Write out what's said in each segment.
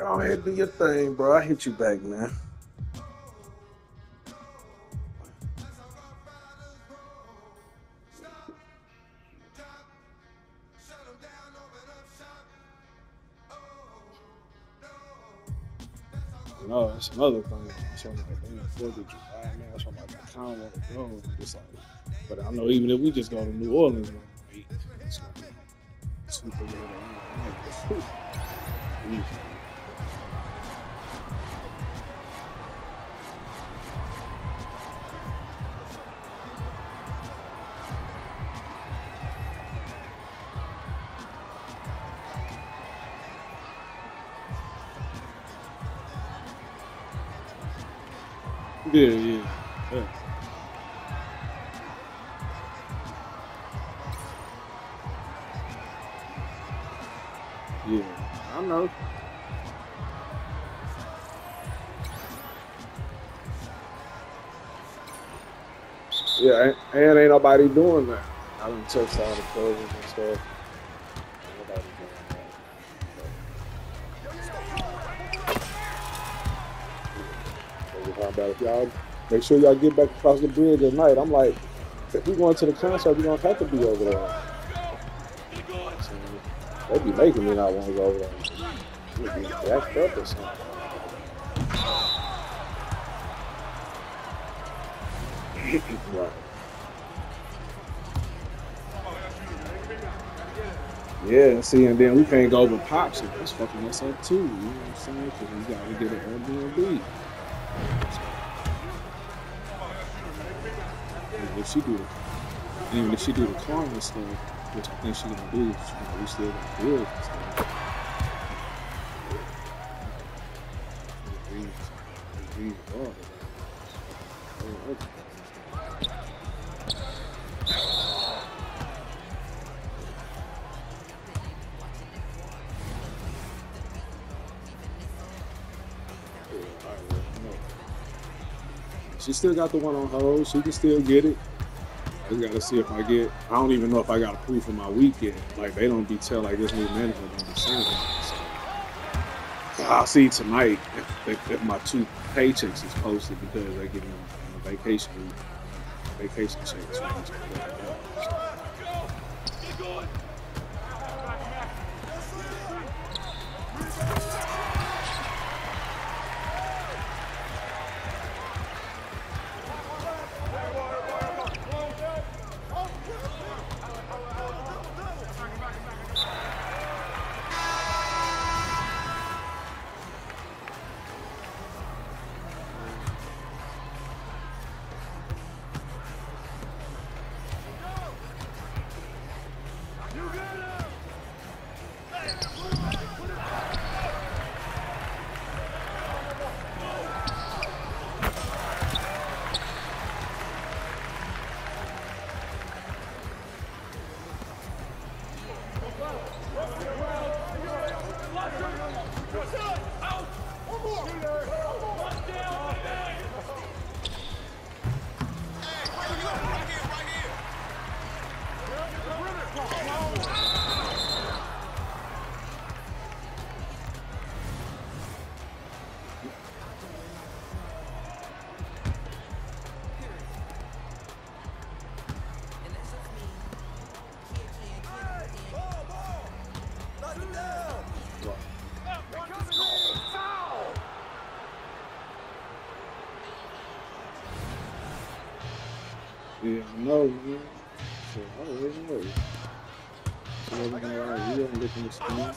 Go ahead and do your thing, bro. I hit you back, man. No, that's another thing. So I'm like, damn, 4th of July, man. So I'm like, I kind of want to go. It's like, but I know even if we just go to New Orleans one week, it's gonna be super good. I'm like, yeah. Yeah, I know. Yeah, and ain't nobody doing that. I done text all the cousins and stuff. Ain't nobody doing that. So we're talking about if y'all make sure y'all get back across the bridge at night. I'm like, if we going to the concert, we gonna have to be over there. They be making me not want to go over there. We be jacked up or something. Right. Yeah, see, and then we can't go over Pops. So that's fucking us up too. You know what I'm saying? Because we got to get an Airbnb. Even if she do the car and stuff, which I think she gonna do, we still gonna do it and stuff. She still got the one on hold. She can still get it. I just gotta see if I get. I don't even know if I got approved for my weekend. Like they don't be tell like this new management don't be saying that. So I'll see tonight if my 2 paychecks is posted because they give me a vacation checks. Yeah, I know, man. So I always know. So everything all right, you don't look in the screen.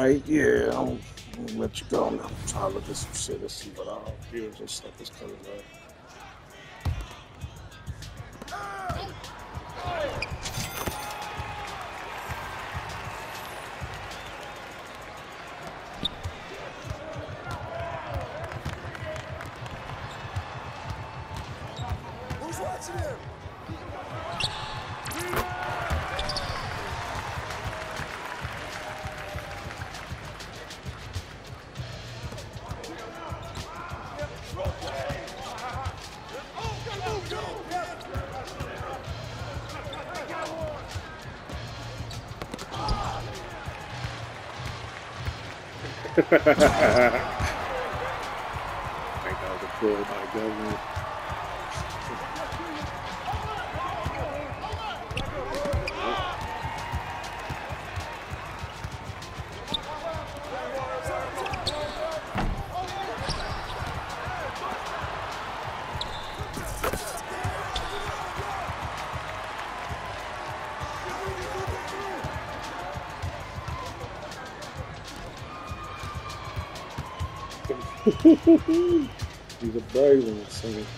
right, yeah, I'm gonna let you go now. I'm trying to look at some shit and see what our viewers and stuff is coming up. Who's watching him? I think that was a pull by the government. He's a brave one, son.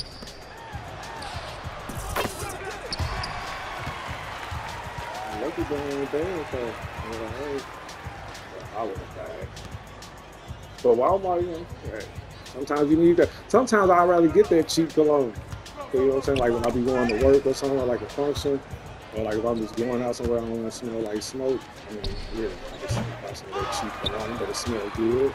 Lucky doing anything, so I would have died. But Walmart, you know, hey, sometimes you need that. Sometimes I'd rather get that cheap cologne. You know what I'm saying? Like when I be going to work or something, like a function, or like if I'm just going out somewhere I don't want to smell like smoke. I mean, yeah, I just buy some of that cheap cologne, but it smells good.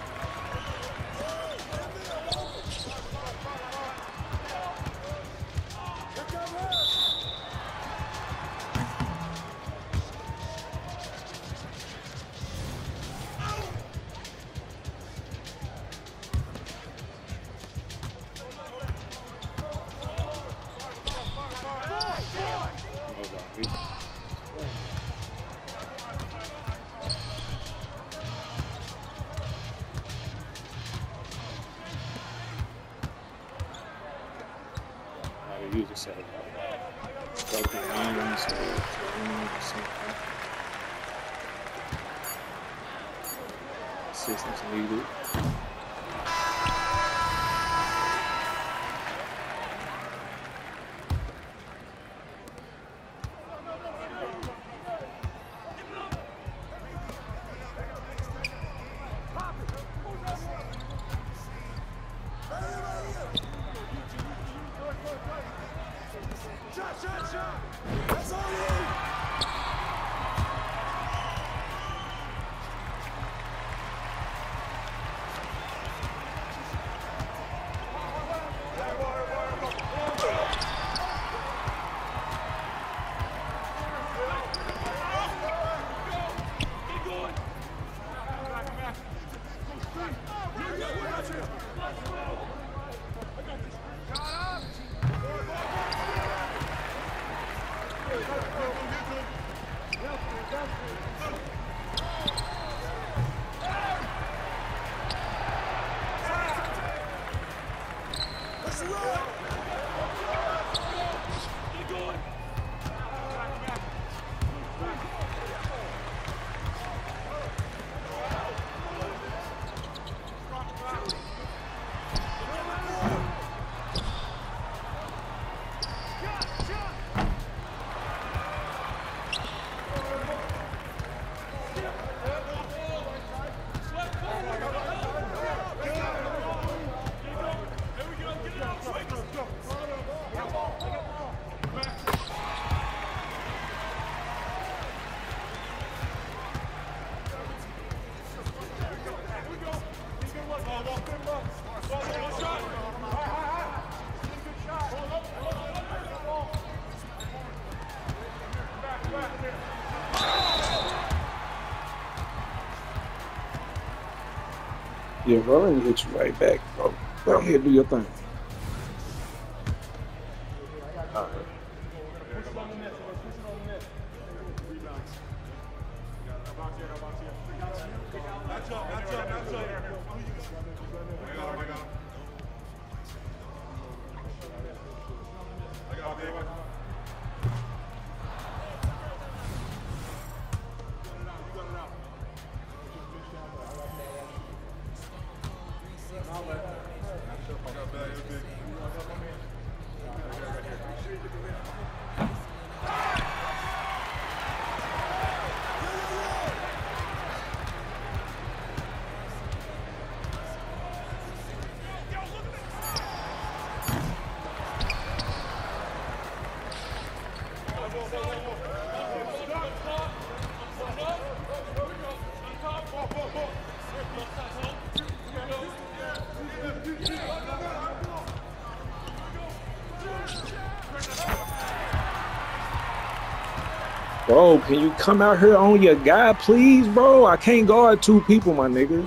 Usually say broken onions or something. Assistance needed. That's all you. Yeah, bro, let me hit you right back, bro. Go ahead, do your thing. All right. Bro, can you come out here on your guy, please, bro? I can't guard two people, my nigga.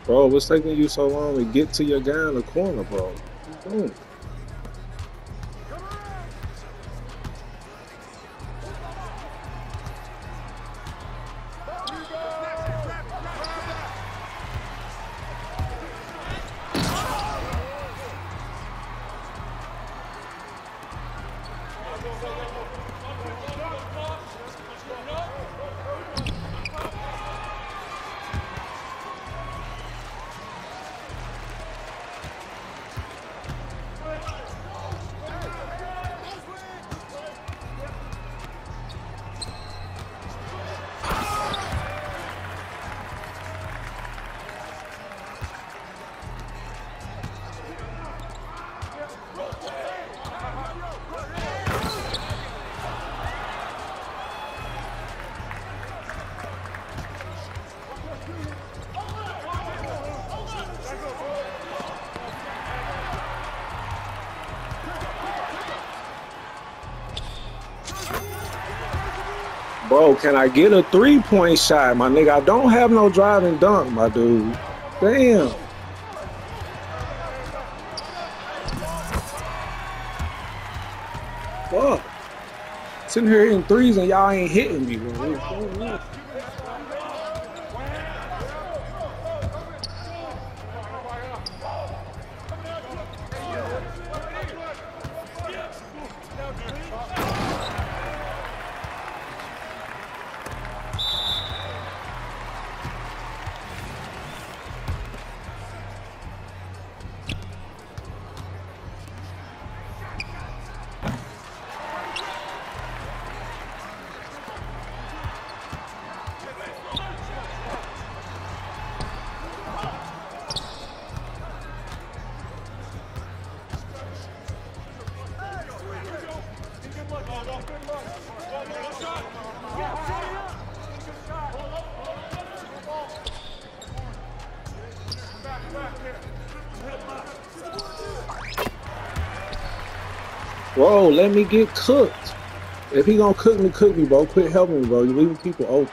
Bro, what's taking you so long to get to your guy in the corner, bro? What you doing? Bro, can I get a 3-point shot, my nigga? I don't have no driving dunk, my dude. Damn. Fuck. Sitting here hitting threes and y'all ain't hitting me, bro. Bro, let me get cooked. If he gonna cook me, bro. Quit helping me, bro. You leaving people open.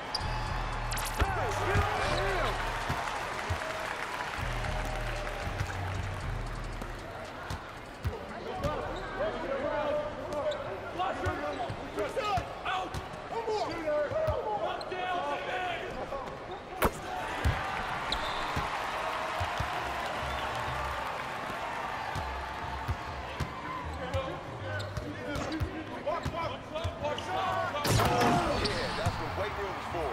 That's what weight room is for.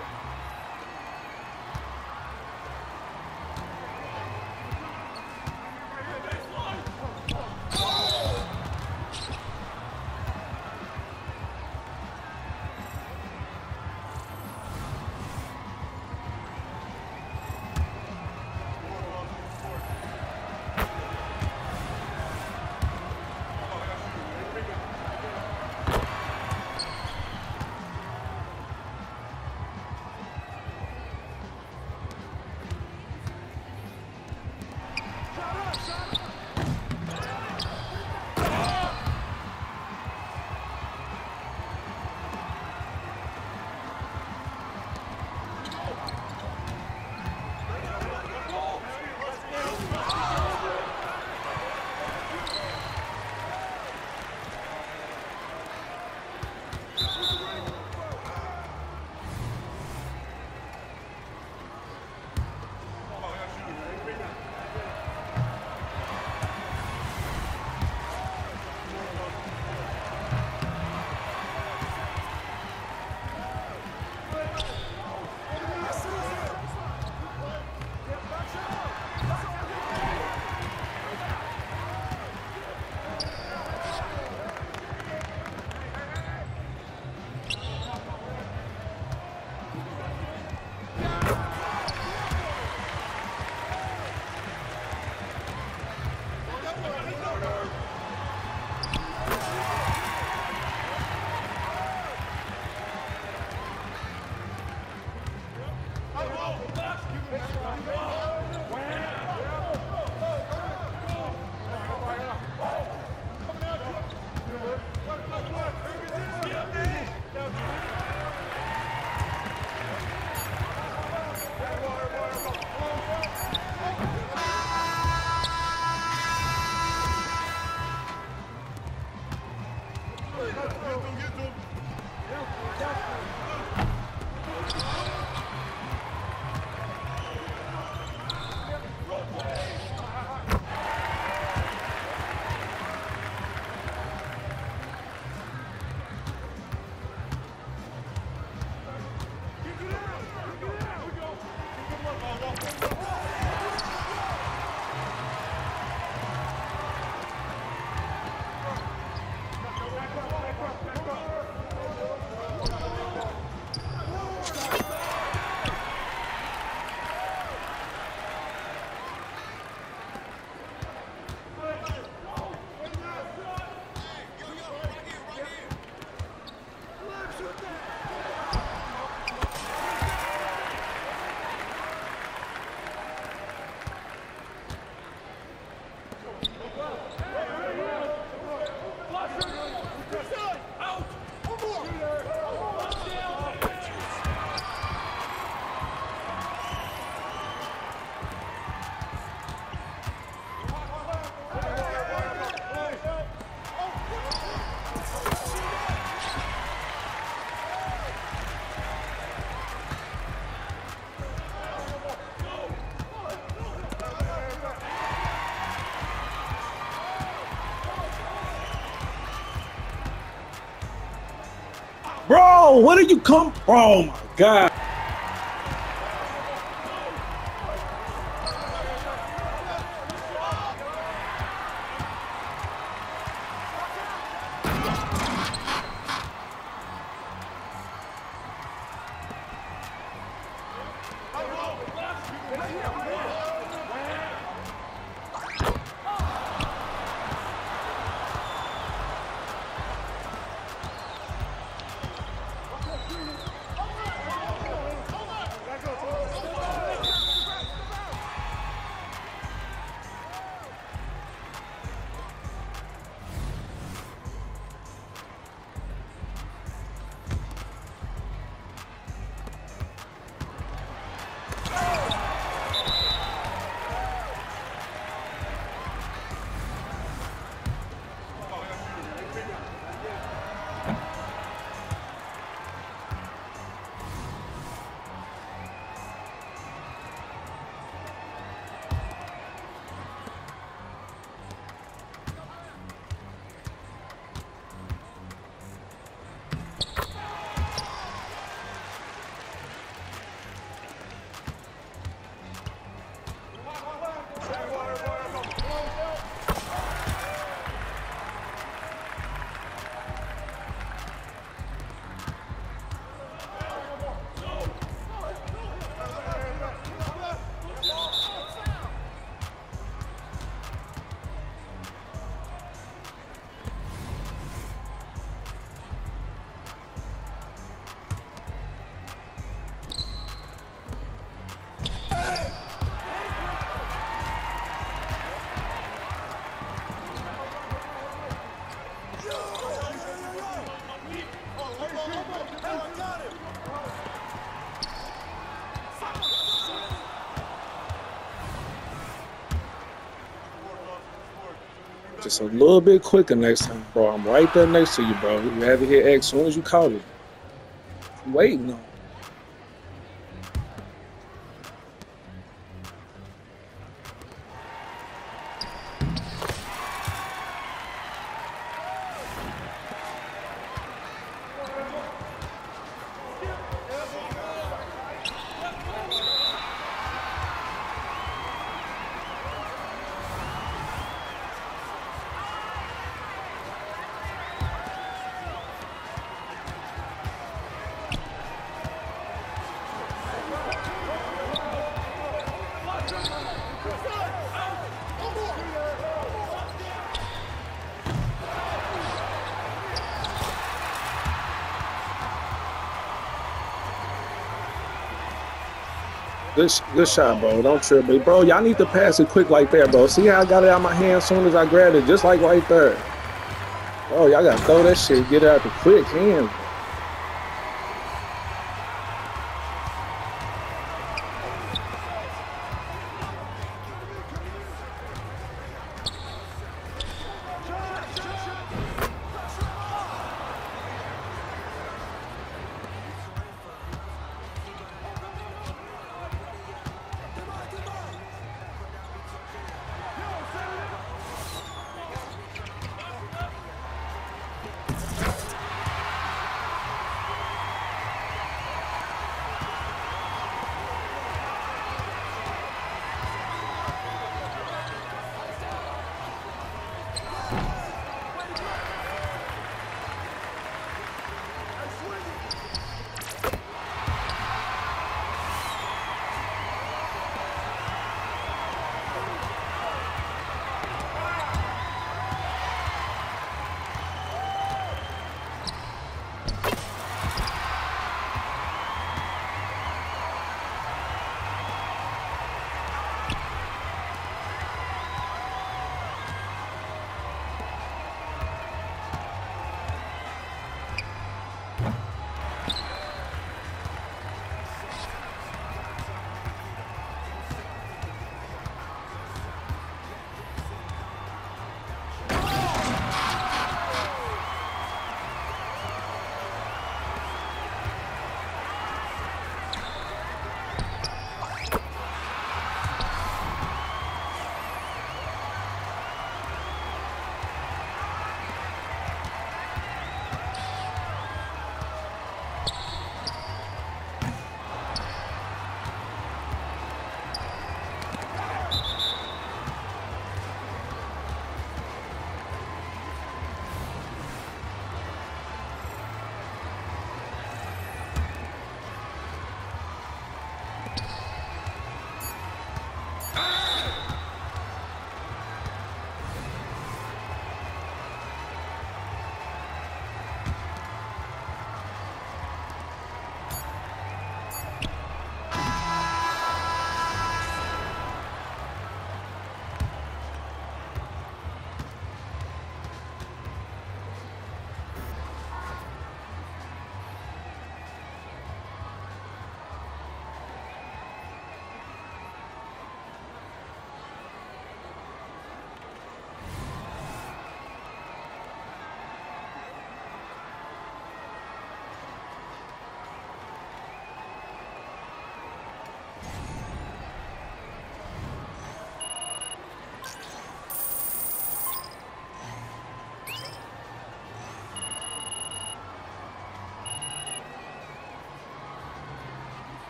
bro, where did you come? Oh my God. Just a little bit quicker next time, bro. I'm right there next to you, bro. You have it here as soon as you caught it. I'm waiting on. Good shot, bro. Don't trip, but bro, y'all need to pass it quick like that, bro. See how I got it out of my hand as soon as I grabbed it, just like right there. Bro, y'all gotta throw that shit, get it out the quick hand.